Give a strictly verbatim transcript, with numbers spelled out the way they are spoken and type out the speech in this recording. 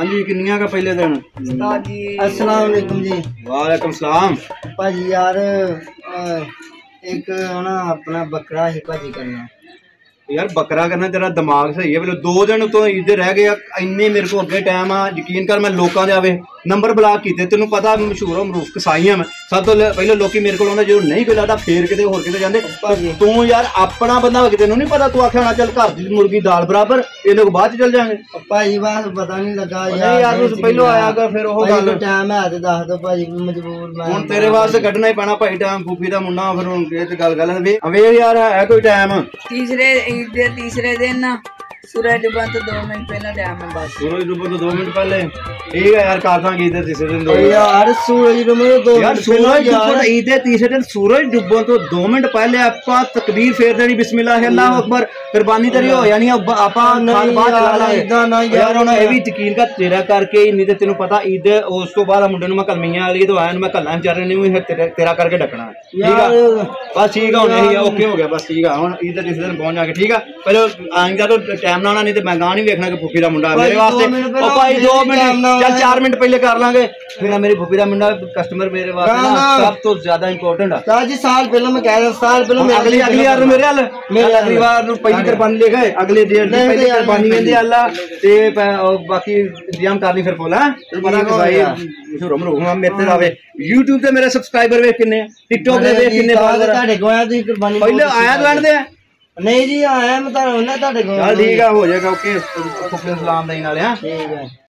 हाँ जी किन्नियां का पहले दिन अस्सलाम वालेकुम जी। वालेकुम सलाम भाजी यार एक ना अपना बकरा ही भाजी करना यार बकरा करना तेरा दिमाग सही है पहले दो दिन तो इधर रह गए इन्ने मेरे को अगे टाइम आ यकीन कर मैं लोगों के आवे नंबर ब्लॉक किए तेन पता मशहूर हो मरूफ कसाई हाँ मैं सब तो पहले लोग मेरे को जो नहीं कोई लगता फेर किते होर किते जांदे तू यार अपना बंदा हो तेन नहीं पता तू आख्या होना चल घर की मुर्गी दाल बराबर ये लोग बाद चल जाएंगे भाजी बस पता नहीं लगा यार यार तू पहलो आया कर फिर वो गल टाइम है ते दस दो भाजी मजबूर मैं हुण तेरे वास्ते कढना ही पैना भाई टाइम फूफी दा मुंडा फिर हुण ये ते गल गल वे वे यार है कोई टाइम तीसरे ईद दे तीसरे दिन ना सूरज डूबन तो दो मिनट पहले टाइम है बस सूरज डूबन तो दो मिनट पहले ठीक है यार कर दांगे ईद दे तीसरे दिन दो यार सूरज डूबन तो दो यार सूरज डूबन ईद दे तीसरे दिन सूरज डूबन तो दो मिनट पहले आपा तकबीर फेर देनी बिस्मिल्लाह अल्लाह अकबर कुर्बानी तेरी हो जानी आपा खाल बाद चला लांगे यार हुण ये भी यकीन का तेरा करके नहीं ते तेनू पता ईद उस तो बाद मुंडे नू मैं कलमियां वाली तो आया मैं कल्ला बेचारे ने तेरा करके डकना ठीक है बस ठीक है हुण यही ओके हो गया बस ठीक है हुण ईद दे तीसरे दिन पहुंच जाके ठीक है पहले आएंगे तो टाइम ना आना नहीं तो मैं गां नहीं देखना कि फूफी दा मुंडा मेरे वास्ते ओ भाई दो मिनट चल चार मिनट पहले कर लांगे फिर मेरी फूफी दा मुंडा कस्टमर मेरे वास्ते सब तो ज्यादा इंपॉर्टेंट है जी साल पहले मैं कह रहा साल पहले अगली अगली यार मेरे हल मेरे अगली बार पहली कुर्बानी ले गए अगले डेढ़ दी पहली कुर्बानी कहंदे अल्लाह ते बाकी इंतजाम करनी फिर फुल है पता कि भाई मशहूर मरूफ मेरे ते आवे YouTube ते मेरे सब्सक्राइबर वे किन्ने TikTok ते वे किन्ने फॉलोअर ਤੁਹਾਡੇ ਕੋਲ ਆਇਆ ਤੁਸੀਂ ਕੁਰਬਾਨੀ पहले आया तो लड़दे नहीं जी आया मैं ਤੁਹਾਡੇ ਕੋਲ चल ठीक है हो जाएगा ओके फुफी सलाम देने वाले हां ठीक है।